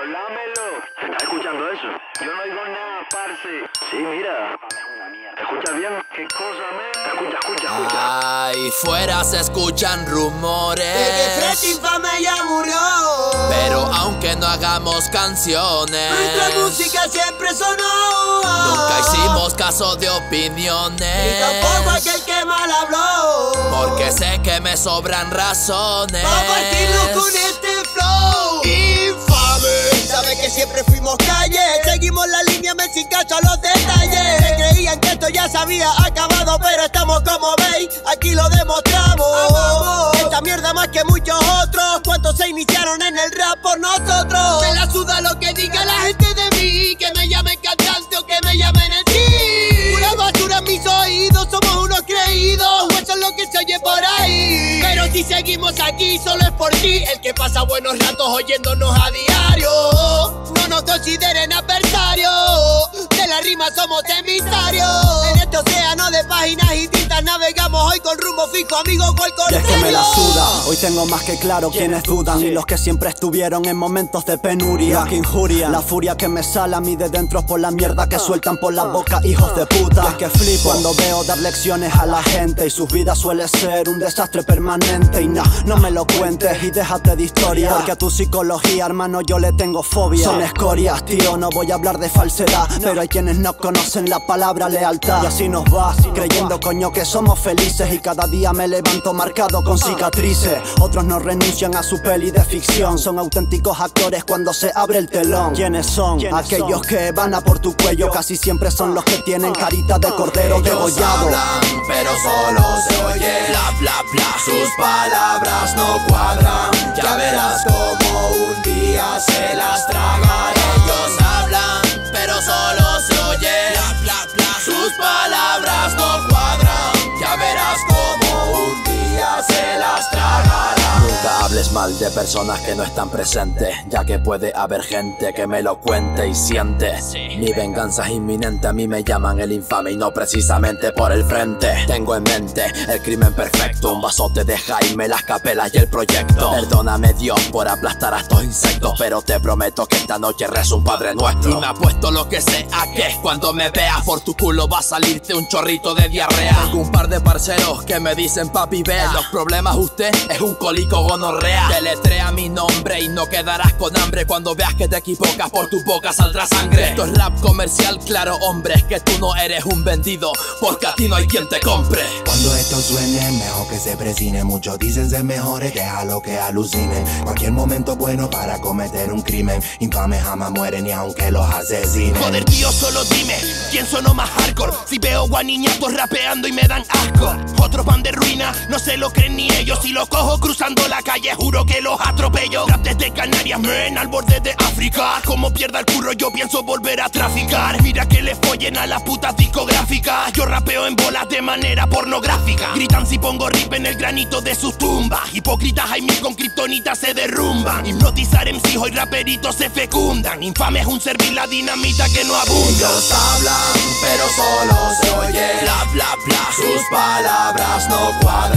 Hablámelo. ¿Se está escuchando eso? Yo no oigo nada, parce. Sí, mira. ¿Escuchas bien? ¿Qué cosa, men? Escucha. Ay, fuera se escuchan rumores de que Freddy Infame ya murió. Pero aunque no hagamos canciones, nuestra música siempre sonó. Nunca hicimos caso de opiniones, y tampoco aquel que mal habló. Porque sé que me sobran razones para partirlo con este flow infame. Sabes que siempre fuimos calle, seguimos la línea, me sin cacho a los detalles. Se creían que esto ya se había acabado, pero estamos como veis, aquí lo demostramos. Esta mierda más que muchos otros, ¿cuántos se iniciaron en el rap por nosotros? Me la suda lo que diga la gente de mí, que me llamen cantante o que me llamen en sí. Pura basura en mis oídos, somos unos creídos, o eso es lo que se oye por ahí. Pero si seguimos aquí, solo es por ti, el que pasa buenos ratos oyéndonos a diario. No nos consideren adversarios, de la rima somos emisarios. En este océano de páginas y tintas navegamos hoy con rumbo fijo, amigo, cual corcel. Y es que me la suda, hoy tengo más que claro quienes dudan, y los que siempre estuvieron en momentos de penuria. Los que injurian, la furia que me sale a mí de dentro por la mierda que sueltan por la boca, hijos de puta. Y es que flipo cuando veo dar lecciones a la gente, y sus vidas suele ser un desastre permanente. Y no me lo cuentes y déjate de historia, porque a tu psicología, hermano, yo le tengo fobia. Son escorias, tío, no voy a hablar de falsedad, pero hay quienes no conocen la palabra lealtad. Y así nos va, creyendo coño que somos felices, y cada día me levanto marcado con cicatrices. Otros no renuncian a su peli de ficción, son auténticos actores cuando se abre el telón. ¿Quiénes son? Aquellos que van a por tu cuello, casi siempre son los que tienen carita de cordero degollado. Hablan, pero solo se oye bla bla bla, sus palabras no cuadran. Ya verás como un día se las tragan. Ellos hablan, pero solo se oye bla bla bla, sus palabras no cuadran. Ya verás como un día se las tragarán. Nunca hables mal de personas que no están presentes, ya que puede haber gente que me lo cuente y siente. Mi venganza es inminente, a mí me llaman el infame y no precisamente por el frente. Tengo en mente el crimen perfecto, un vasote de Jaime, las capelas y el proyecto. Perdóname Dios por aplastar a estos insectos, pero te prometo que esta noche rezo un Padre Nuestro. Y me apuesto lo que sea que cuando me veas por tu culo va a salirte un chorrito de diarrea. Tengo un par de parceros que me dicen papi vea, los problemas usted es un cólico gonorrea. Deletrea mi nombre y no quedarás con hambre, cuando veas que te equivocas por tu boca saldrá sangre. Esto es rap comercial, claro hombre, es que tú no eres un vendido, porque a ti no hay quien te compre. Cuando esto suene, mejor que se presine. Muchos dicen ser mejores, déjalo que alucinen. Cualquier momento bueno para cometer un crimen. Infame jamás muere ni aunque los asesinen. Joder tío, solo dime, ¿quién sonó más hardcore? Si veo guaniñatos rapeando y me dan asco. Otros van de ruina, no se lo creen ni ellos. Si los cojo cruzando la calle, juro que los atropello. Rap desde Canarias, men, al borde de África. Como pierda el curro, yo pienso volver a traficar. Mira que le follen a las putas discográficas. Yo rapeo en bolas de manera pornográfica. Gritan si pongo rip en el granito de sus tumbas. Hipócritas hay mil con kriptonita se derrumban. Hipnotizar MCs y raperitos se fecundan. Infame es un servir la dinamita que no abunda. Ellos hablan, pero solo se oye bla bla bla, sus palabras no cuadran.